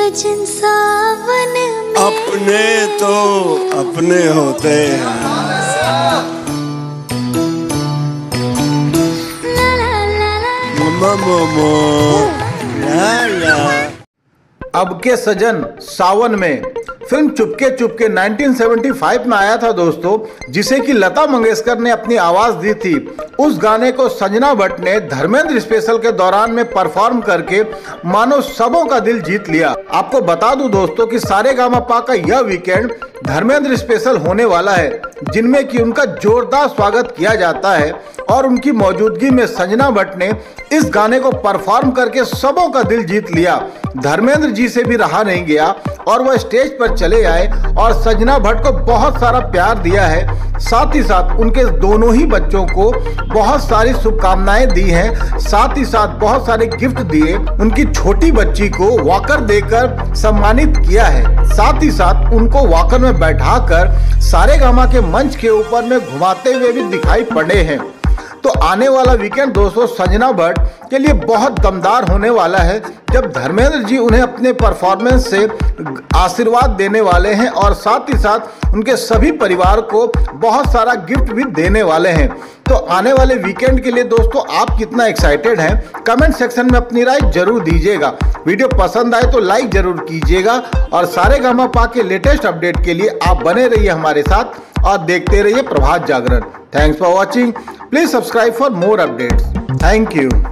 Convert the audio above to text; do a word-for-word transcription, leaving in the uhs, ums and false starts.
सजन सावन में अपने तो अपने होते हैं। अब के सजन सावन में फिल्म चुपके चुपके उन्नीस सौ पचहत्तर में आया था दोस्तों, जिसे कि लता मंगेशकर ने अपनी आवाज दी थी। उस गाने को संजना भट्ट ने धर्मेंद्र स्पेशल के दौरान में परफॉर्म करके मानो सबों का दिल जीत लिया। आपको बता दूं दोस्तों कि सारेगामापा का यह वीकेंड धर्मेंद्र स्पेशल होने वाला है, जिनमें कि उनका जोरदार स्वागत किया जाता है और उनकी मौजूदगी में संजना भट्ट ने इस गाने को परफॉर्म करके सबों का दिल जीत लिया। धर्मेंद्र जी से भी रहा नहीं गया और वह स्टेज पर चले आए और संजना भट्ट को बहुत सारा प्यार दिया है। साथ ही साथ उनके दोनों ही बच्चों को बहुत सारी शुभकामनाएं दी हैं। साथ ही साथ बहुत सारे गिफ्ट दिए। उनकी छोटी बच्ची को वॉकर देकर सम्मानित किया है। साथ ही साथ उनको वॉकर में बैठाकर सारेगामा के मंच के ऊपर में घुमाते हुए भी दिखाई पड़े हैं। तो आने वाला वीकेंड दोस्तों संजना भट्ट के लिए बहुत दमदार होने वाला है, जब धर्मेंद्र जी उन्हें अपने परफॉर्मेंस से आशीर्वाद देने वाले हैं और साथ ही साथ उनके सभी परिवार को बहुत सारा गिफ्ट भी देने वाले हैं। तो आने वाले वीकेंड के लिए दोस्तों आप कितना एक्साइटेड हैं, कमेंट सेक्शन में अपनी राय जरूर दीजिएगा। वीडियो पसंद आए तो लाइक जरूर कीजिएगा और सारेगामापा के लेटेस्ट अपडेट के लिए आप बने रहिए हमारे साथ और देखते रहिए Prabhat Jagran. Thanks for watching. Please subscribe for more updates. Thank you.